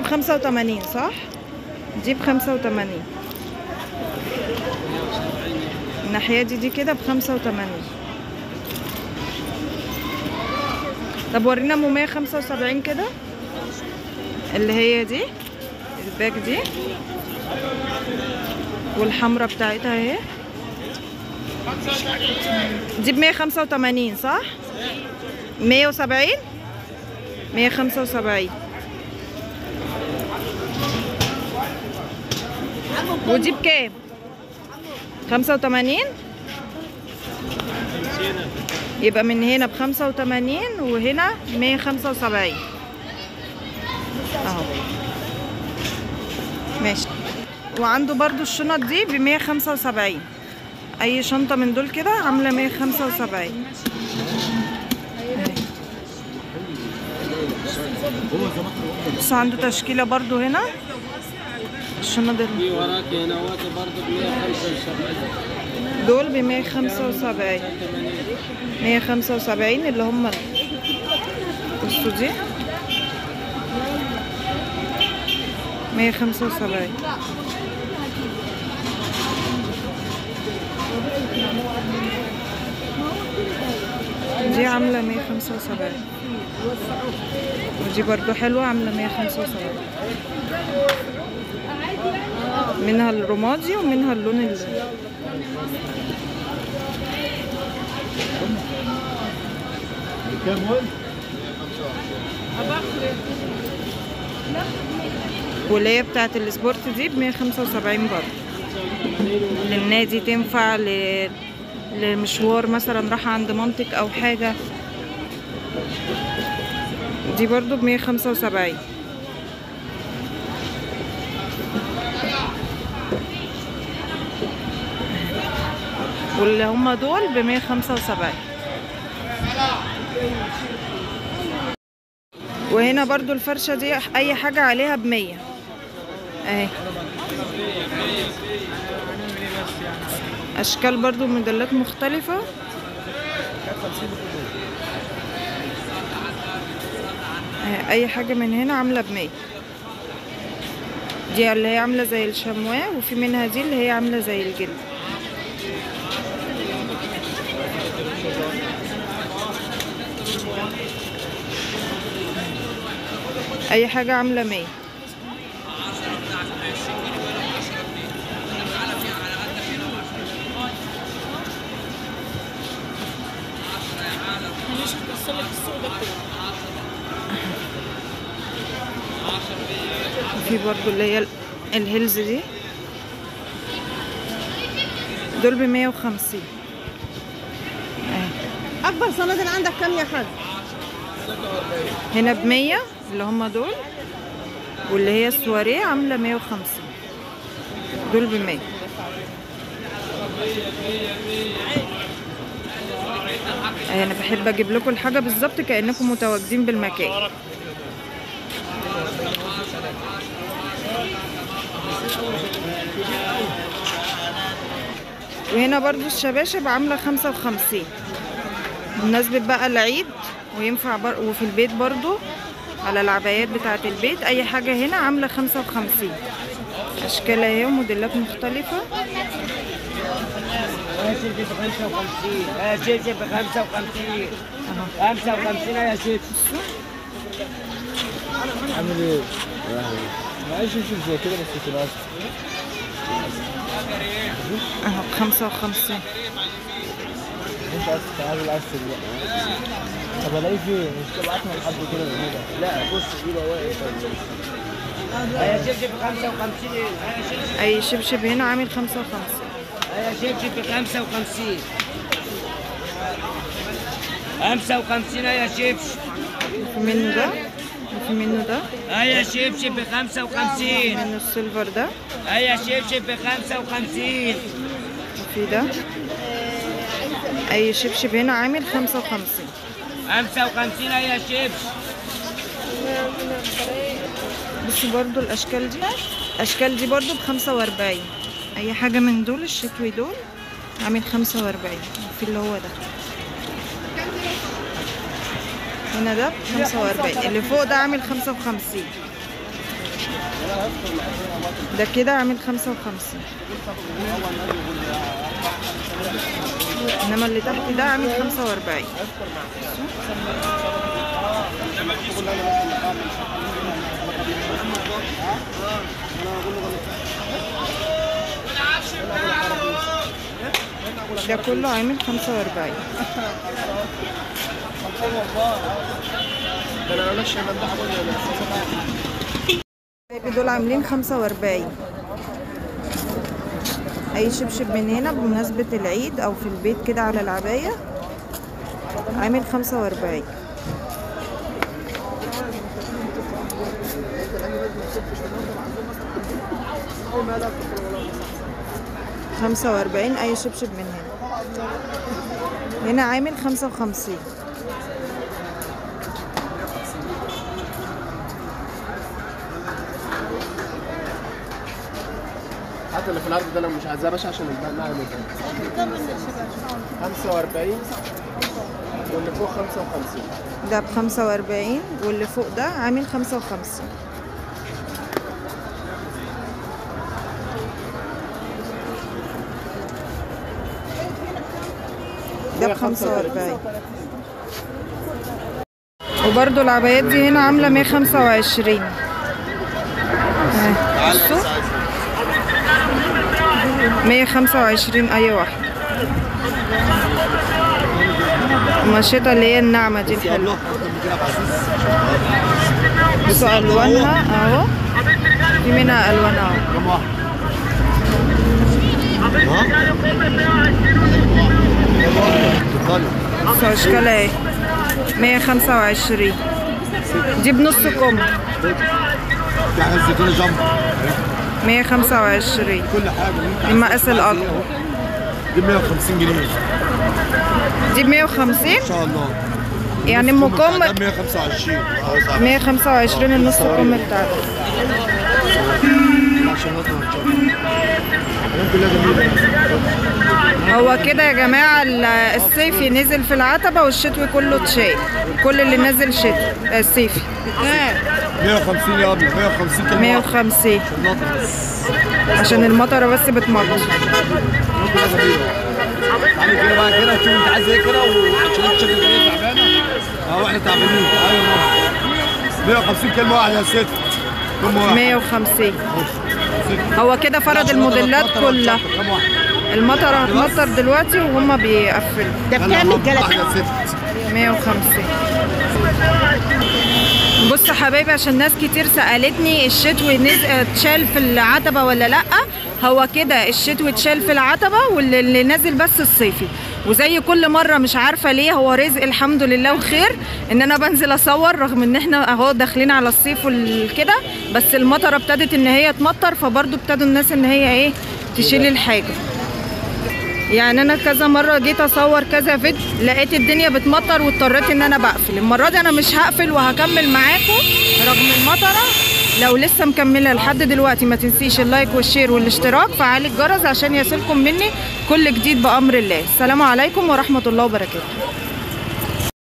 ب85 صح؟ دي ب85. الناحية دي كده ب85. طب ورينا ام 175 كده، اللي هي دي الباك دي، والحمرا بتاعتها اهي. دي ب185 صح؟ 170 175. ودي بكام؟ 85. يبقى من هنا ب85 وهنا 175 اهو. ماشي. وعنده برضو الشنط دي ب175. اي شنطة من دول كده عاملة 175. بس عنده تشكيلة برضو هنا الشنط دي وراك هنا برضو ب175. دول ب175. 175 اللي هم بصوا دي 175. دي عاملة 175. ودي برضو حلوة عاملة 175. منها الرمادي ومنها اللون واللي هي بتاعت السبورت دي ب175 برضه. للنادي تنفع، لمشوار مثلا راح عند منطق او حاجة. دي برضه ب175. واللي هما دول ب175. وهنا برضو الفرشة دي اي حاجة عليها ب100 اهي. اشكال برضو موديلات مختلفة. اي حاجة من هنا عاملة ب100. دي اللي هي عاملة زي الشمواه، وفي منها دي اللي هي عاملة زي الجلد. اي حاجة عاملة 100. في برضو اللي هي الهيلز دي دول ب150. اكبر صنادل عندك كام يا حاج؟ هنا ب100 اللي هما دول، واللي هي السواريه عامله 150. دول ب100. انا بحب اجيب لكم الحاجه بالظبط كانكم متواجدين بالمكان. وهنا برضو الشباشب عامله 55 بمناسبه بقى العيد، وينفع وفي البيت برضو على العبايات بتاعه البيت. اي حاجه هنا عامله 55. اشكال اهي وموديلات مختلفه. شبشب ب55. شبشب ب55. 55 يا شبشب. عامل ايه؟ معلش شبشب زي كده بس في الأصل. اهو 55. انت عايز تعالوا العسل بقى. طب الاقيه فين؟ مش تبعتنا لحد كده هنا. لا بص كده واقف. يا شبشب ب55 ايه؟ اي شبشب هنا عامل 55. يا شبشب ب55. 55 يا شبشب. في منه ده وفي منه ده. يا شبشب ب55. منه السيلفر ده. يا شبشب ب55. وفي ده. اي شبشب هنا عامل 55. 55 يا شبشب. بس برضو الاشكال دي برضو ب45. اي حاجة من دول الشتوي دول عامل 45. في اللي هو ده هنا ده ب45. اللي فوق ده عامل 55. ده كده عامل 55. انما اللي تحت ده عامل 45. ده كله عامل 45. دول عاملين 45. اي شبشب من هنا بمناسبة العيد او في البيت كده على العباية عامل 45. اي شبشب من هنا عامل 55. حتى اللي في العرض ده لو مش عايزاه باشا عشان الباقي معايا 45 واللي فوق 55. ده ب45 واللي فوق ده عامل 55. ده ب45. وبرده العبايات دي هنا عاملة 125. بصوا 125 اي واحدة. قماشتها اللي هي الناعمة دي الحلوة. بصوا الوانها اهو، في منها الوان اهو. بصوا اشكالها ايه. 125 دي بنص كم. 125 كل حاجه المقاس الاكبر. دي 150 جنيه. دي 150 ان شاء الله. يعني ام كم 125. 125 النص كم بتاعتها. هو كده يا جماعه الصيفي نزل في العتبه والشتوي كله اتشال. كل اللي نازل شتوي الصيفي 150 يا ابني. 150 كلمه. 150 عشان المطره بس بتمطر. تعالي كده بقى كده شوف انت عايز ايه كده وعشان انت شكلك ايه تعبانه. اهو احنا تعبانين. ايوه ماما 150 كلمه واحده يا ست. كلمه واحده 150. هو كده فرض الموديلات كلها. المطره هتمطر دلوقتي وهم بيقفلوا. ده بكام الجلسة؟ 150. بص حبايبي، عشان ناس كتير سألتني الشتوي اتشال في العتبة ولا لأ. هو كده الشتوي اتشال في العتبة واللي نازل بس الصيفي. وزي كل مرة مش عارفة ليه، هو رزق الحمد لله وخير ان انا بنزل اصور رغم ان احنا اهو داخلين على الصيف وكده، بس المطرة ابتدت ان هي تمطر، فبرضو ابتدوا الناس ان هي ايه تشيل الحاجة. يعني انا كذا مره جيت اصور كذا فيديو لقيت الدنيا بتمطر واضطريت ان انا بقفل. المره دي انا مش هقفل وهكمل معاكم رغم المطره. لو لسه مكمله لحد دلوقتي ما تنسيش اللايك والشير والاشتراك، فعلي الجرس عشان يصلكم مني كل جديد بامر الله. السلام عليكم ورحمه الله وبركاته.